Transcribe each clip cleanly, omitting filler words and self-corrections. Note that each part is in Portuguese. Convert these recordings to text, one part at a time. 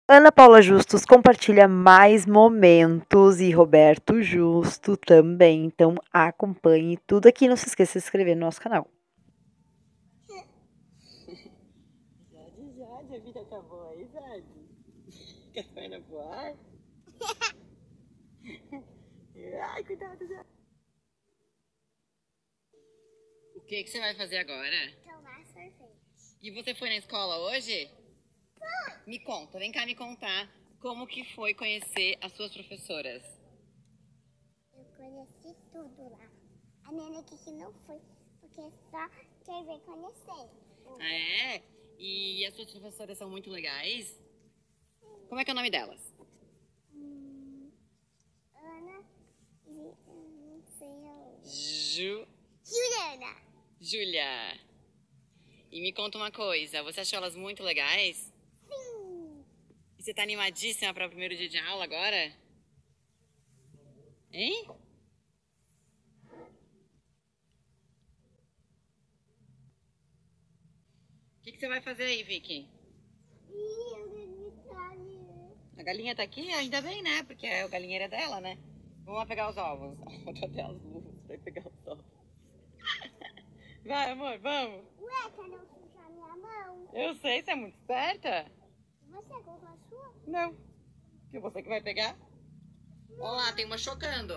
Ana Paula Justus compartilha mais momentos e Roberto Justo também. Então acompanhe tudo aqui. Não se esqueça de se inscrever no nosso canal. Jade, a vida tá boa aí, Jade? Quer perna pro ar? Ai, cuidado, Jade. O que você vai fazer agora? Tomar sorvete. E você foi na escola hoje? Me conta, vem cá me contar como que foi conhecer as suas professoras. Eu conheci tudo lá. A Nena aqui que não foi, porque só quer ver conhecer. Ah, é? E as suas professoras são muito legais? Como é que é o nome delas? Ana e não sei Juliana. Juliana. Júlia. E me conta uma coisa, você achou elas muito legais? Sim. E você tá animadíssima para o primeiro dia de aula agora? Hein? O que você vai fazer aí, Vicky? A galinha tá aqui? Ainda bem, né? Porque o galinheiro é dela, né? Vamos lá pegar os ovos. Vou até as luvas pra pegar os ovos. Vai, amor, vamos. Ué, pra não sujar minha mão. Eu sei, você é muito esperta. Você colocou a sua? Não. Que você que vai pegar? Olha lá, tem uma chocando.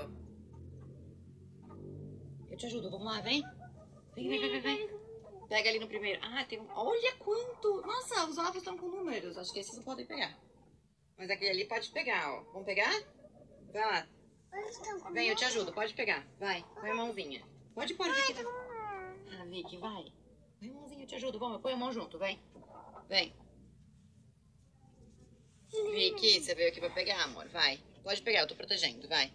Eu te ajudo, vamos lá, vem. Vem. Pega ali no primeiro. Ah, tem um... Olha quanto! Nossa, os ovos estão com números. Acho que esses não podem pegar. Mas aquele ali pode pegar, ó. Vamos pegar? Vai lá. Vem, eu te ajudo. Pode pegar. Vai, põe a mãozinha. Pode pôr, Vicky. Ah, Vicky, vai. Põe a mãozinha, eu te ajudo. Vamos, põe a mão junto, vem. Vem. Vicky, você veio aqui pra pegar, amor. Vai. Pode pegar, eu tô protegendo, vai.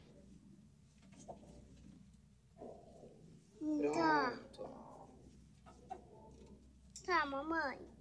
Pronto. Tá, mamãe.